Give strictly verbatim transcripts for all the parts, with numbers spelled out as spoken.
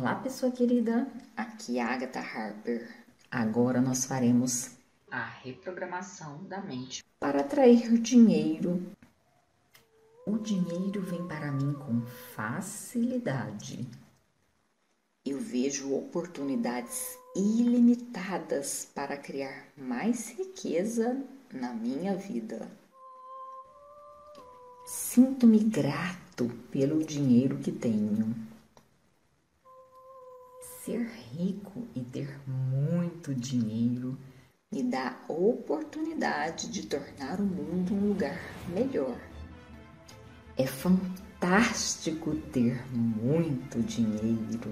Olá, pessoa querida, aqui é a Agatha Harper. Agora nós faremos a reprogramação da mente para atrair dinheiro. O dinheiro vem para mim com facilidade. Eu vejo oportunidades ilimitadas para criar mais riqueza na minha vida. Sinto-me grato pelo dinheiro que tenho. Ser rico e ter muito dinheiro me dá a oportunidade de tornar o mundo um lugar melhor. É fantástico ter muito dinheiro.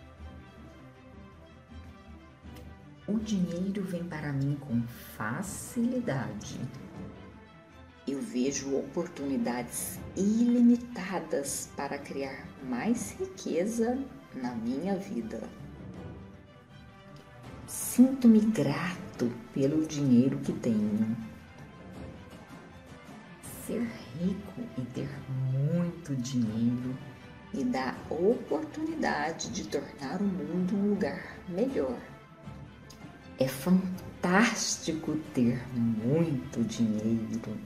O dinheiro vem para mim com facilidade. Eu vejo oportunidades ilimitadas para criar mais riqueza na minha vida. Sinto-me grato pelo dinheiro que tenho. Ser rico e ter muito dinheiro me dá a oportunidade de tornar o mundo um lugar melhor. É fantástico ter muito dinheiro.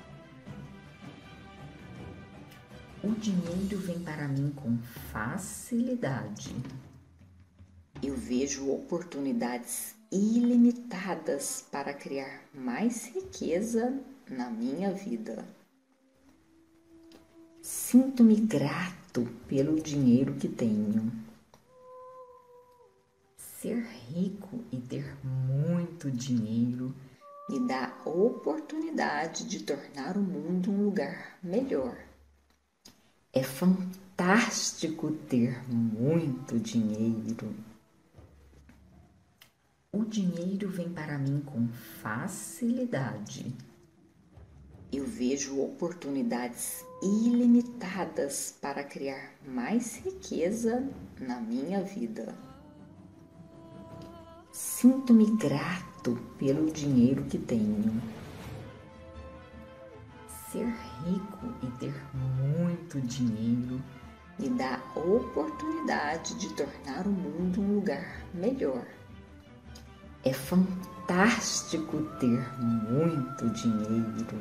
O dinheiro vem para mim com facilidade. Eu vejo oportunidades ilimitadas para criar mais riqueza na minha vida. Sinto-me grato pelo dinheiro que tenho. Ser rico e ter muito dinheiro me dá a oportunidade de tornar o mundo um lugar melhor. É fantástico ter muito dinheiro. O dinheiro vem para mim com facilidade. Eu vejo oportunidades ilimitadas para criar mais riqueza na minha vida. Sinto-me grato pelo dinheiro que tenho. Ser rico e ter muito dinheiro me dá a oportunidade de tornar o mundo um lugar melhor. É fantástico ter muito dinheiro.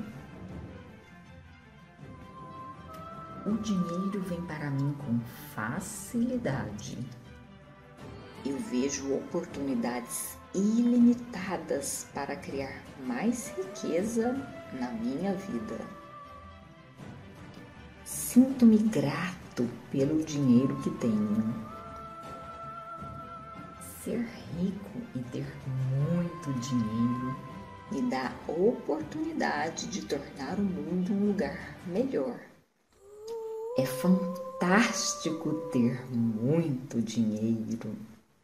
O dinheiro vem para mim com facilidade. Eu vejo oportunidades ilimitadas para criar mais riqueza na minha vida. Sinto-me grato pelo dinheiro que tenho. Ser rico e ter muito dinheiro me dá a oportunidade de tornar o mundo um lugar melhor. É fantástico ter muito dinheiro.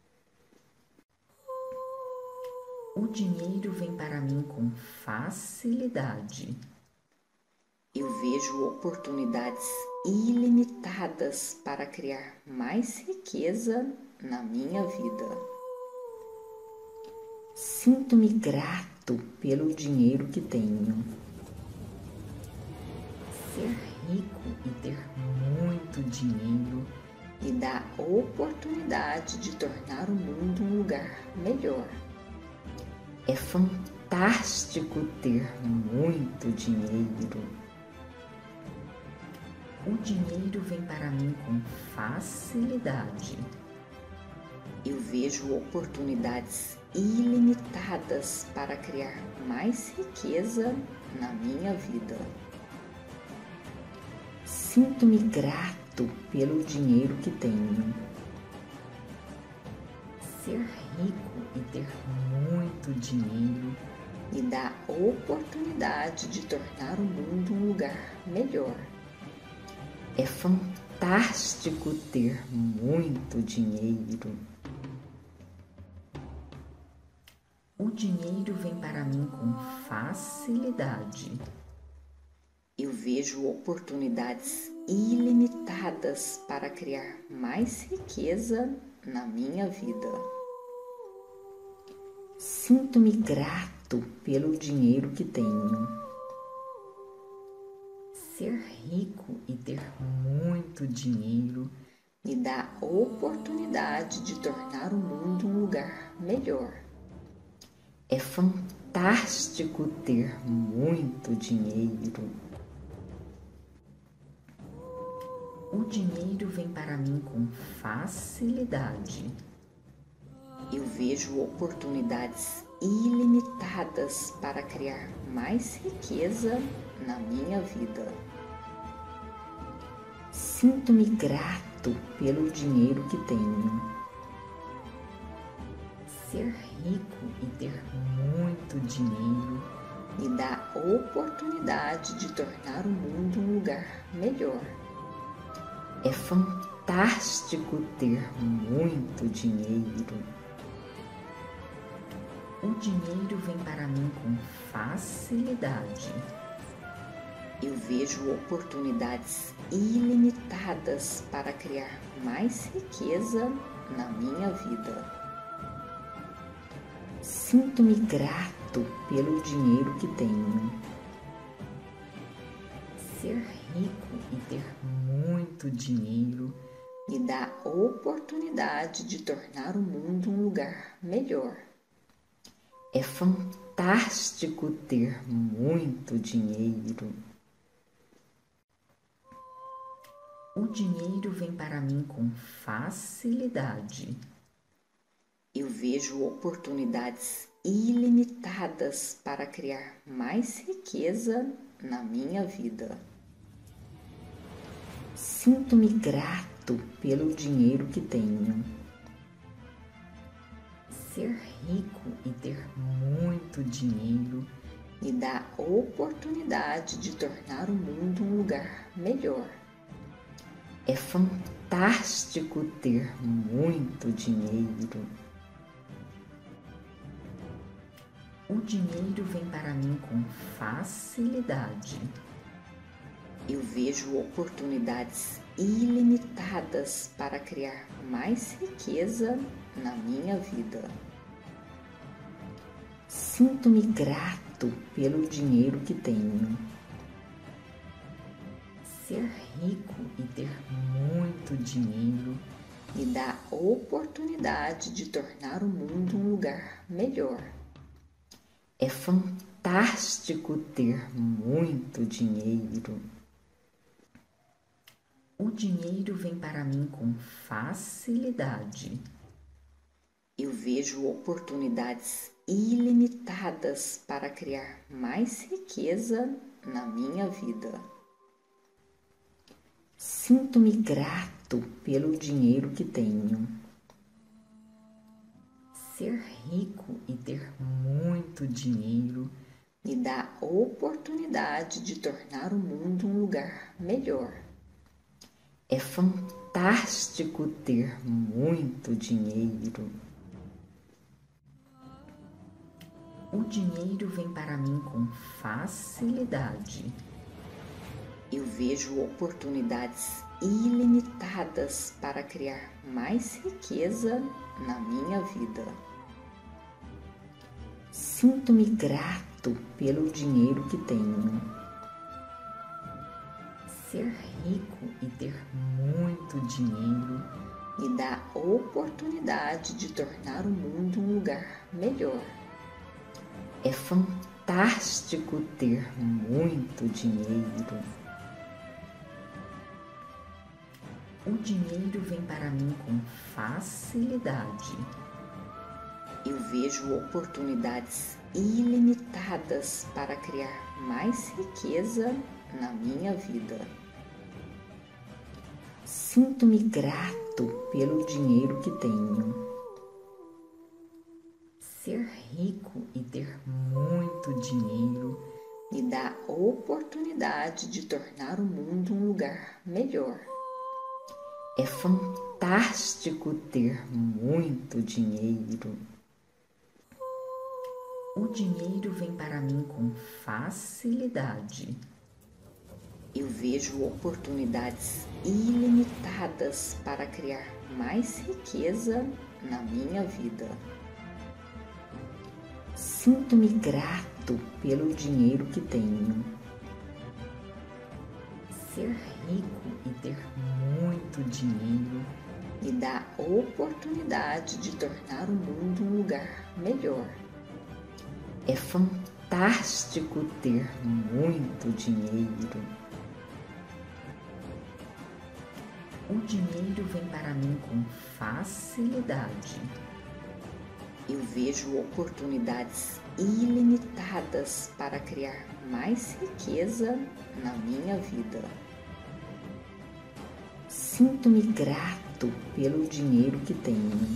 O dinheiro vem para mim com facilidade. Eu vejo oportunidades ilimitadas para criar mais riqueza na minha vida. Sinto-me grato pelo dinheiro que tenho. Ser rico e ter muito dinheiro me dá a oportunidade de tornar o mundo um lugar melhor. É fantástico ter muito dinheiro. O dinheiro vem para mim com facilidade. Eu vejo oportunidades ilimitadas para criar mais riqueza na minha vida. Sinto-me grato pelo dinheiro que tenho. Ser rico e ter muito dinheiro me dá a oportunidade de tornar o mundo um lugar melhor. É fantástico ter muito dinheiro. O dinheiro vem para mim com facilidade. Eu vejo oportunidades ilimitadas para criar mais riqueza na minha vida. Sinto-me grato pelo dinheiro que tenho. Ser rico e ter muito dinheiro me dá a oportunidade de tornar o mundo um lugar melhor. É fantástico ter muito dinheiro. O dinheiro vem para mim com facilidade. Eu vejo oportunidades ilimitadas para criar mais riqueza na minha vida. Sinto-me grato pelo dinheiro que tenho. Ser rico e ter muito dinheiro me dá a oportunidade de tornar o mundo um lugar melhor. É fantástico ter muito dinheiro. O dinheiro vem para mim com facilidade. Eu vejo oportunidades ilimitadas para criar mais riqueza na minha vida. Sinto-me grato pelo dinheiro que tenho. Ser rico e ter muito dinheiro me dá a oportunidade de tornar o mundo um lugar melhor. É fantástico ter muito dinheiro. O dinheiro vem para mim com facilidade. Eu vejo oportunidades ilimitadas para criar mais riqueza na minha vida. Sinto-me grato pelo dinheiro que tenho. Ser rico e ter muito dinheiro me dá a oportunidade de tornar o mundo um lugar melhor. É fantástico ter muito dinheiro. O dinheiro vem para mim com facilidade. Eu vejo oportunidades ilimitadas para criar mais riqueza na minha vida. Sinto-me grato pelo dinheiro que tenho. Ser rico e ter muito dinheiro me dá a oportunidade de tornar o mundo um lugar melhor. É fantástico ter muito dinheiro. O dinheiro vem para mim com facilidade. Eu vejo oportunidades ilimitadas para criar mais riqueza na minha vida. Sinto-me grato pelo dinheiro que tenho. Ser rico e ter muito dinheiro me dá a oportunidade de tornar o mundo um lugar melhor. É fantástico ter muito dinheiro. O dinheiro vem para mim com facilidade. Eu vejo oportunidades ilimitadas para criar mais riqueza na minha vida. Sinto-me grato pelo dinheiro que tenho. Ser rico e ter muito dinheiro me dá a oportunidade de tornar o mundo um lugar melhor. É fantástico ter muito dinheiro. O dinheiro vem para mim com facilidade. Eu vejo oportunidades ilimitadas para criar mais riqueza na minha vida. Sinto-me grato pelo dinheiro que tenho. Ser rico e ter muito dinheiro me dá a oportunidade de tornar o mundo um lugar melhor. É fantástico ter muito dinheiro. O dinheiro vem para mim com facilidade. Eu vejo oportunidades ilimitadas para criar mais riqueza na minha vida. Sinto-me grato pelo dinheiro que tenho. Ser rico e ter muito dinheiro me dá a oportunidade de tornar o mundo um lugar melhor. É fantástico ter muito dinheiro. O dinheiro vem para mim com facilidade. Eu vejo oportunidades ilimitadas para criar mais riqueza na minha vida. Sinto-me grato pelo dinheiro que tenho.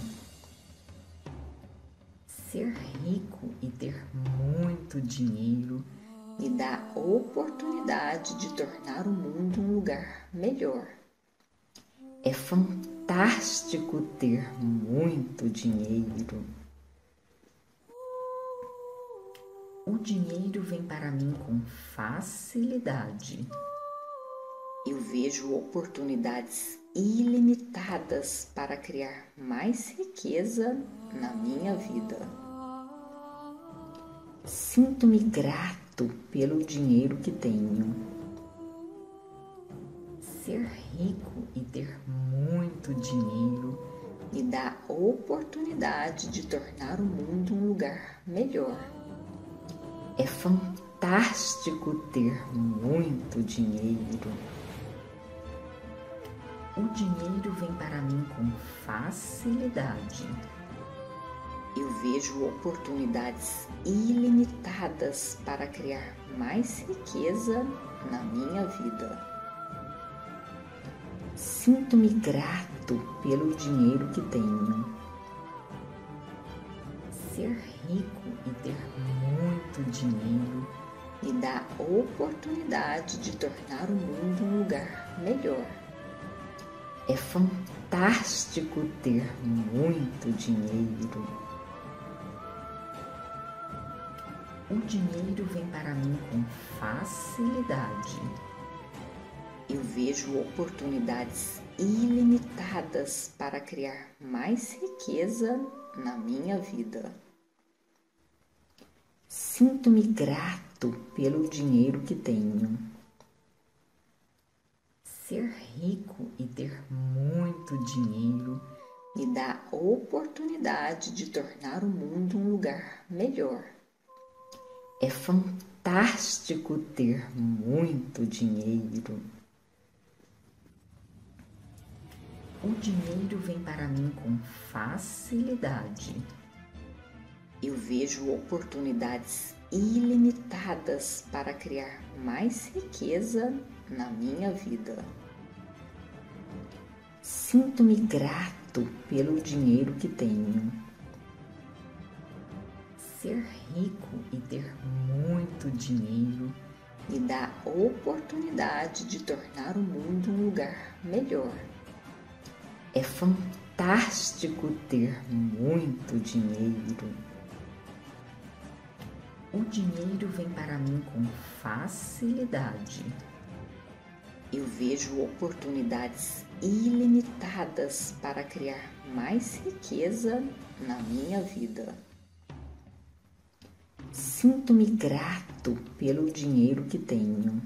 Ser rico e ter muito dinheiro me dá a oportunidade de tornar o mundo um lugar melhor. É fantástico ter muito dinheiro. O dinheiro vem para mim com facilidade. Eu vejo oportunidades ilimitadas para criar mais riqueza na minha vida. Sinto-me grato pelo dinheiro que tenho. Ser rico e ter muito dinheiro me dá a oportunidade de tornar o mundo um lugar melhor. É fantástico ter muito dinheiro. O dinheiro vem para mim com facilidade. Eu vejo oportunidades ilimitadas para criar mais riqueza na minha vida. Sinto-me grato pelo dinheiro que tenho. Ser rico e ter muito dinheiro me dá a oportunidade de tornar o mundo um lugar melhor. É fantástico ter muito dinheiro. O dinheiro vem para mim com facilidade. Eu vejo oportunidades ilimitadas para criar mais riqueza na minha vida. Sinto-me grato pelo dinheiro que tenho. Ser rico e ter muito dinheiro me dá a oportunidade de tornar o mundo um lugar melhor. É fantástico ter muito dinheiro. O dinheiro vem para mim com facilidade. Eu vejo oportunidades ilimitadas para criar mais riqueza na minha vida. Sinto-me grato pelo dinheiro que tenho. Ser rico e ter muito dinheiro me dá a oportunidade de tornar o mundo um lugar melhor. É fantástico ter muito dinheiro. O dinheiro vem para mim com facilidade. Eu vejo oportunidades ilimitadas para criar mais riqueza na minha vida. Sinto-me grato pelo dinheiro que tenho.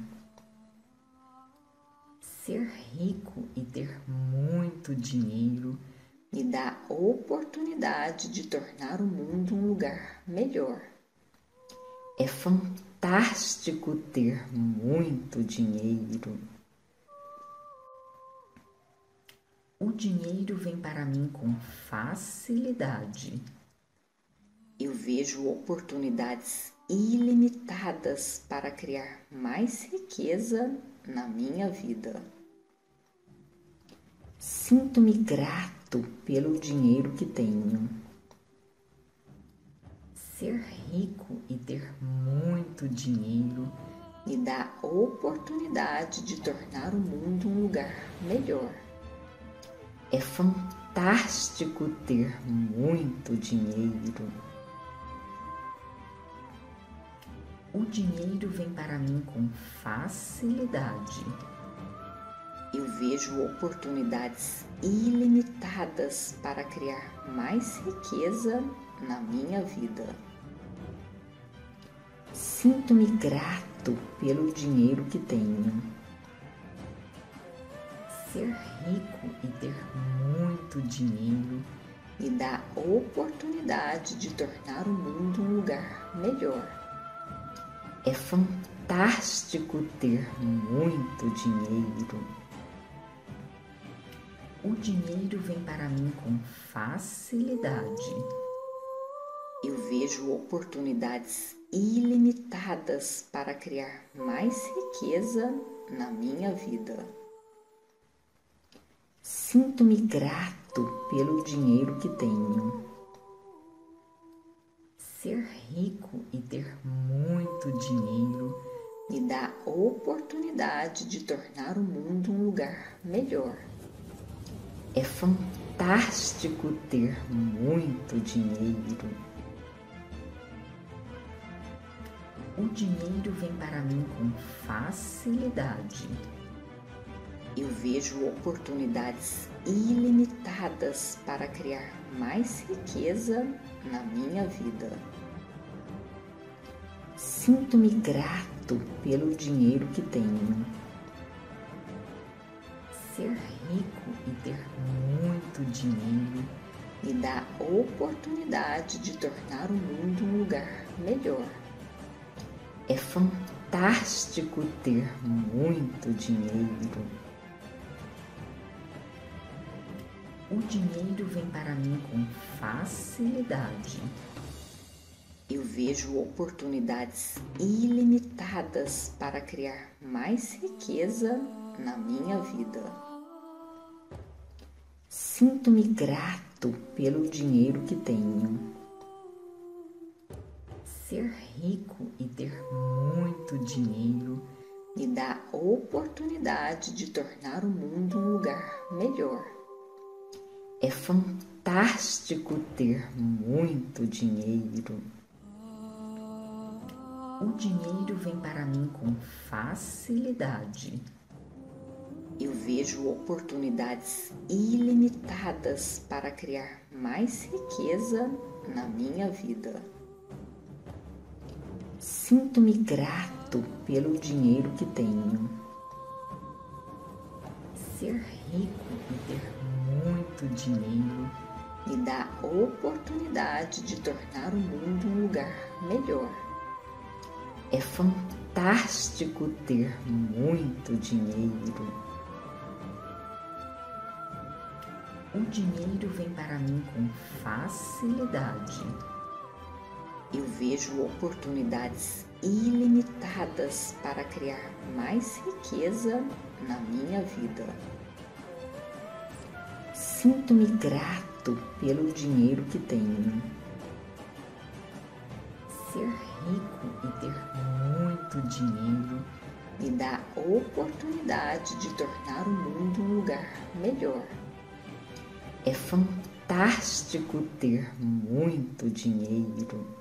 Ser rico e ter muito dinheiro me dá a oportunidade de tornar o mundo um lugar melhor. É fantástico ter muito dinheiro. O dinheiro vem para mim com facilidade. Eu vejo oportunidades ilimitadas para criar mais riqueza na minha vida. Sinto-me grato pelo dinheiro que tenho. Ser rico e ter muito dinheiro me dá a oportunidade de tornar o mundo um lugar melhor. É fantástico ter muito dinheiro. O dinheiro vem para mim com facilidade. Eu vejo oportunidades ilimitadas para criar mais riqueza na minha vida. Sinto-me grato pelo dinheiro que tenho. Ser rico e ter muito dinheiro me dá a oportunidade de tornar o mundo um lugar melhor. É fantástico ter muito dinheiro. O dinheiro vem para mim com facilidade. Eu vejo oportunidades ilimitadas para criar mais riqueza na minha vida. Sinto-me grato pelo dinheiro que tenho. Ser rico e ter muito dinheiro me dá a oportunidade de tornar o mundo um lugar melhor. É fantástico ter muito dinheiro. O dinheiro vem para mim com facilidade. Eu vejo oportunidades ilimitadas para criar mais riqueza na minha vida. Sinto-me grato pelo dinheiro que tenho. Ser rico e ter muito dinheiro me dá a oportunidade de tornar o mundo um lugar melhor. É fantástico ter muito dinheiro. O dinheiro vem para mim com facilidade. Eu vejo oportunidades ilimitadas para criar mais riqueza na minha vida. Sinto-me grato pelo dinheiro que tenho. Ser rico e ter muito dinheiro me dá a oportunidade de tornar o mundo um lugar melhor. É fantástico ter muito dinheiro. O dinheiro vem para mim com facilidade. Eu vejo oportunidades ilimitadas para criar mais riqueza na minha vida. Sinto-me grato pelo dinheiro que tenho. Ser rico e ter muito dinheiro me dá a oportunidade de tornar o mundo um lugar melhor. É fantástico ter muito dinheiro. O dinheiro vem para mim com facilidade. Eu vejo oportunidades ilimitadas para criar mais riqueza na minha vida. Sinto-me grato pelo dinheiro que tenho. Ser rico e ter muito dinheiro me dá a oportunidade de tornar o mundo um lugar melhor. É fantástico ter muito dinheiro.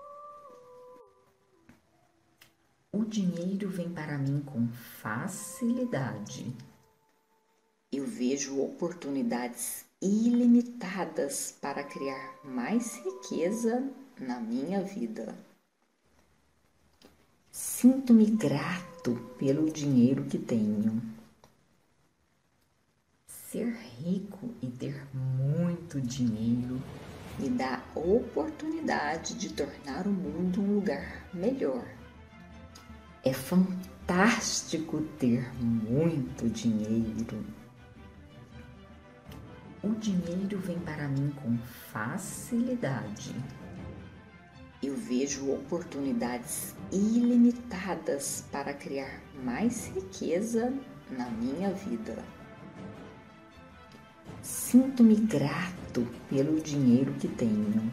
O dinheiro vem para mim com facilidade. Eu vejo oportunidades ilimitadas para criar mais riqueza na minha vida. Sinto-me grato pelo dinheiro que tenho. Ser rico e ter muito dinheiro me dá a oportunidade de tornar o mundo um lugar melhor. É fantástico ter muito dinheiro. O dinheiro vem para mim com facilidade. Eu vejo oportunidades ilimitadas para criar mais riqueza na minha vida. Sinto-me grato pelo dinheiro que tenho.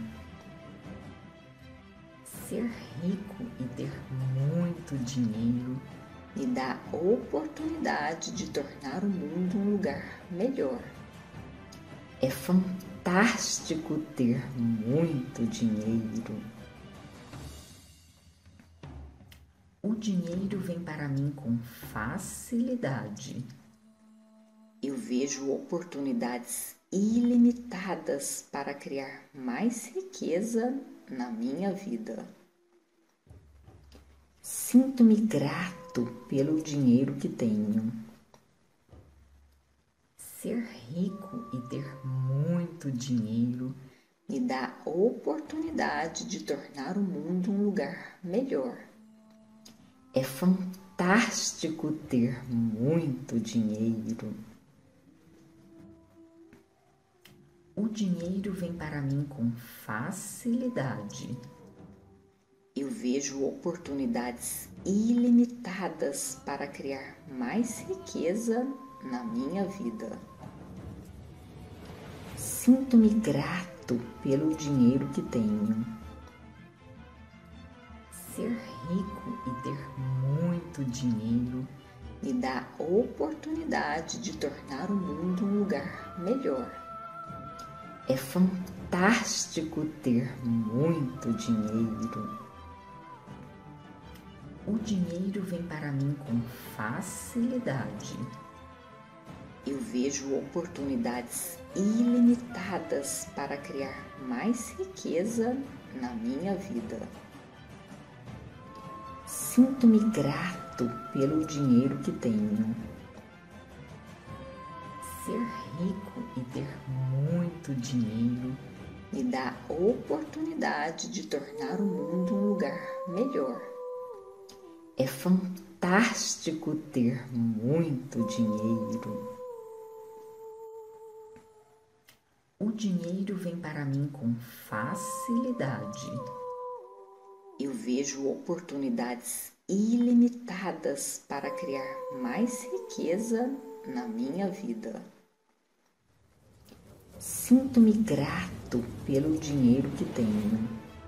Ser rico e ter muito dinheiro me dá a oportunidade de tornar o mundo um lugar melhor. É fantástico ter muito dinheiro. O dinheiro vem para mim com facilidade. Eu vejo oportunidades ilimitadas para criar mais riqueza na minha vida. Sinto-me grato pelo dinheiro que tenho. Ser rico e ter muito dinheiro me dá a oportunidade de tornar o mundo um lugar melhor. É fantástico ter muito dinheiro. O dinheiro vem para mim com facilidade. Eu vejo oportunidades ilimitadas para criar mais riqueza na minha vida. Sinto-me grato pelo dinheiro que tenho. Ser rico e ter muito dinheiro me dá a oportunidade de tornar o mundo um lugar melhor. É fantástico ter muito dinheiro. O dinheiro vem para mim com facilidade. Eu vejo oportunidades ilimitadas para criar mais riqueza na minha vida. Sinto-me grato pelo dinheiro que tenho. Ser rico e ter muito dinheiro me dá a oportunidade de tornar o mundo um lugar melhor. É fantástico ter muito dinheiro. O dinheiro vem para mim com facilidade. Eu vejo oportunidades ilimitadas para criar mais riqueza na minha vida. Sinto-me grato pelo dinheiro que tenho.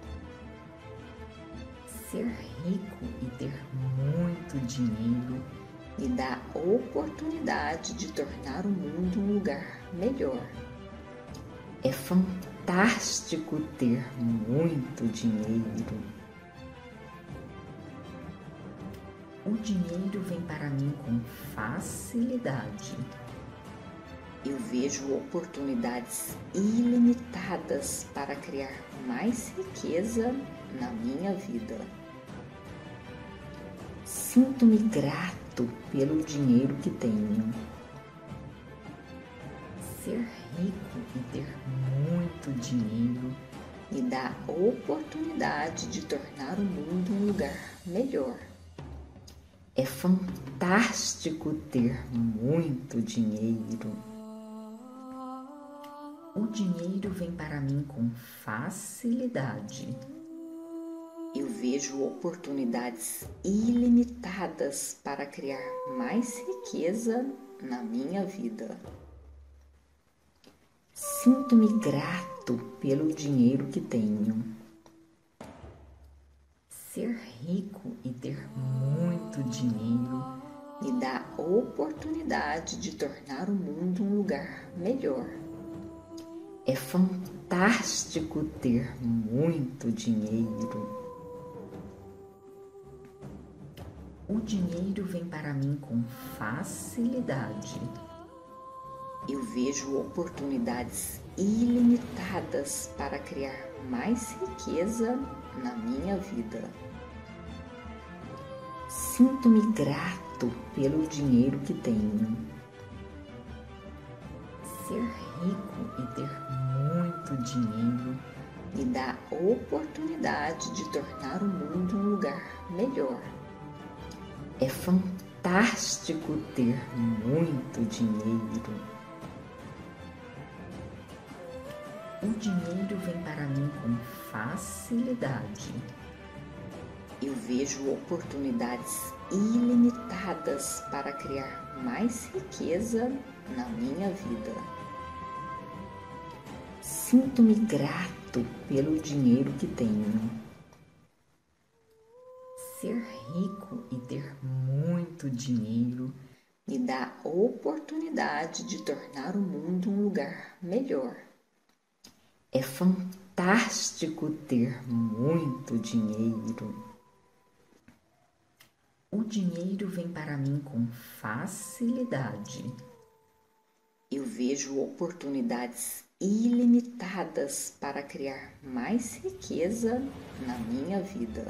Ser rico e ter muito dinheiro me dá a oportunidade de tornar o mundo um lugar melhor. É fantástico ter muito dinheiro. O dinheiro vem para mim com facilidade. Eu vejo oportunidades ilimitadas para criar mais riqueza na minha vida. Sinto-me grato pelo dinheiro que tenho. Ser rico e ter muito dinheiro me dá a oportunidade de tornar o mundo um lugar melhor. É fantástico ter muito dinheiro. O dinheiro vem para mim com facilidade. Eu vejo oportunidades ilimitadas para criar mais riqueza na minha vida. Sinto-me grato pelo dinheiro que tenho. Ser rico e ter muito dinheiro me dá a oportunidade de tornar o mundo um lugar melhor. É fantástico ter muito dinheiro. O dinheiro vem para mim com facilidade. Eu vejo oportunidades ilimitadas para criar mais riqueza na minha vida. Sinto-me grato pelo dinheiro que tenho. Ser rico e ter muito dinheiro me dá a oportunidade de tornar o mundo um lugar melhor. É fantástico ter muito dinheiro. O dinheiro vem para mim com facilidade. Eu vejo oportunidades ilimitadas para criar mais riqueza na minha vida. Sinto-me grato pelo dinheiro que tenho. Ser rico e ter muito dinheiro me dá a oportunidade de tornar o mundo um lugar melhor. É fantástico ter muito dinheiro. O dinheiro vem para mim com facilidade. Eu vejo oportunidades ilimitadas para criar mais riqueza na minha vida.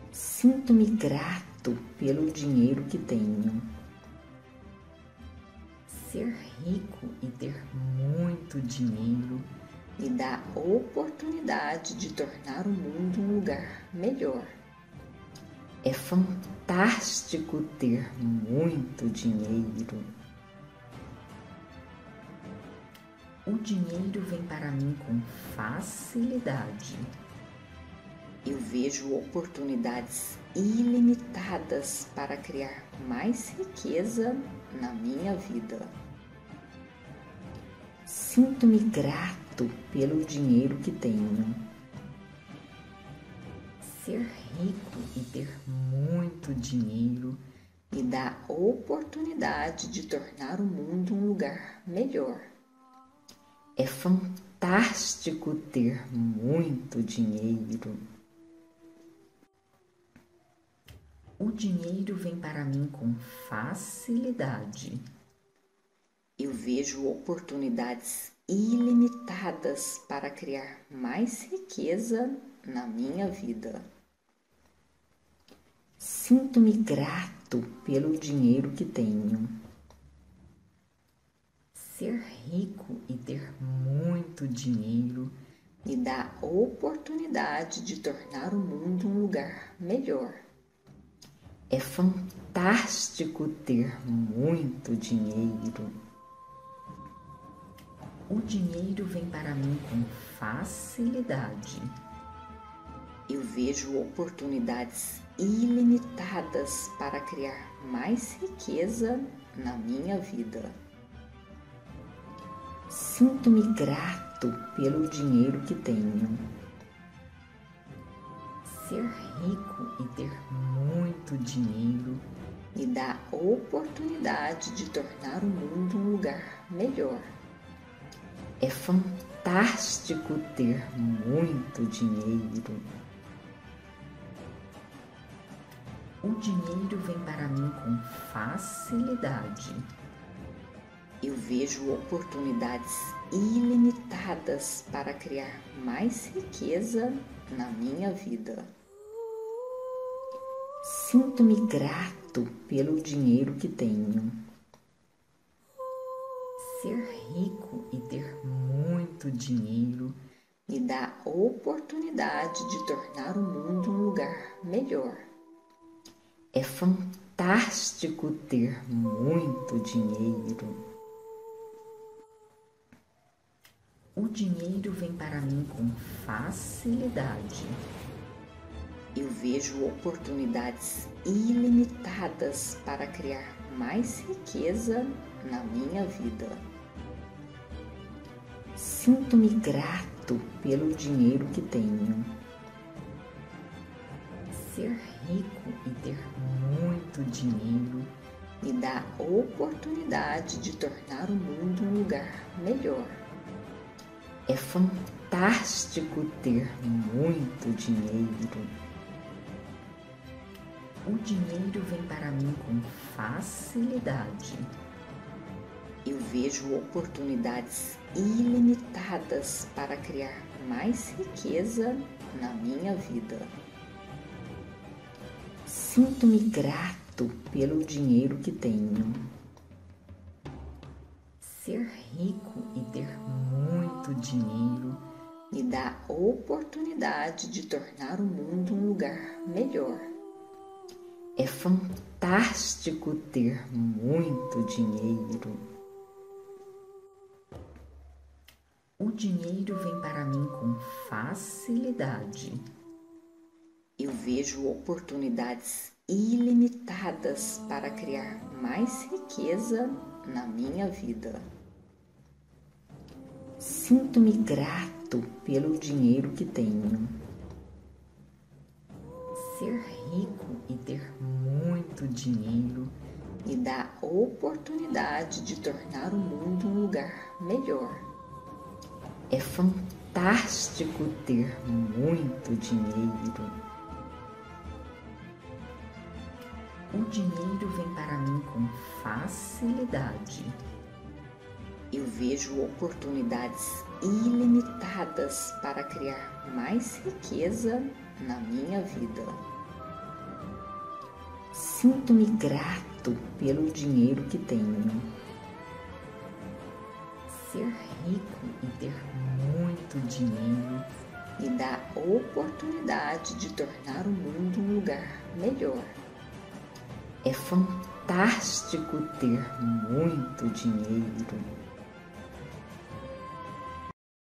Sinto-me grato pelo dinheiro que tenho. Ser rico e ter muito dinheiro me dá a oportunidade de tornar o mundo um lugar melhor. É fantástico ter muito dinheiro. O dinheiro vem para mim com facilidade. Eu vejo oportunidades ilimitadas para criar mais riqueza na minha vida. Sinto-me grato pelo dinheiro que tenho. Ser rico e ter muito dinheiro me dá a oportunidade de tornar o mundo um lugar melhor. É fantástico ter muito dinheiro. O dinheiro vem para mim com facilidade. Eu vejo oportunidades ilimitadas para criar mais riqueza na minha vida. Sinto-me grato pelo dinheiro que tenho. Ser rico e ter muito dinheiro me dá a oportunidade de tornar o mundo um lugar melhor. É fantástico ter muito dinheiro. O dinheiro vem para mim com facilidade. Eu vejo oportunidades ilimitadas para criar mais riqueza na minha vida. Sinto-me grato pelo dinheiro que tenho. Ser rico e ter muito dinheiro me dá a oportunidade de tornar o mundo um lugar melhor. É fantástico ter muito dinheiro. O dinheiro vem para mim com facilidade. Eu vejo oportunidades ilimitadas para criar mais riqueza na minha vida. Sinto-me grato pelo dinheiro que tenho. Ser rico e ter muito dinheiro me dá a oportunidade de tornar o mundo um lugar melhor. É fantástico ter muito dinheiro. O dinheiro vem para mim com facilidade. Eu vejo oportunidades ilimitadas para criar mais riqueza na minha vida. Sinto-me grato pelo dinheiro que tenho. Ser rico e ter muito dinheiro me dá a oportunidade de tornar o mundo um lugar melhor. É fantástico ter muito dinheiro. O dinheiro vem para mim com facilidade. Eu vejo oportunidades ilimitadas para criar mais riqueza na minha vida. Sinto-me grato pelo dinheiro que tenho. Ser rico e ter muito dinheiro me dá a oportunidade de tornar o mundo um lugar melhor. É fantástico ter muito dinheiro. O dinheiro vem para mim com facilidade. Eu vejo oportunidades ilimitadas para criar mais riqueza na minha vida. Sinto-me grato pelo dinheiro que tenho. Ser rico e ter muito dinheiro me dá a oportunidade de tornar o mundo um lugar melhor. É fantástico ter muito dinheiro. O dinheiro vem para mim com facilidade. Eu vejo oportunidades ilimitadas para criar mais riqueza na minha vida. Sinto-me grato pelo dinheiro que tenho. Ser rico e ter muito dinheiro lhe dá a oportunidade de tornar o mundo um lugar melhor. É fantástico ter muito dinheiro.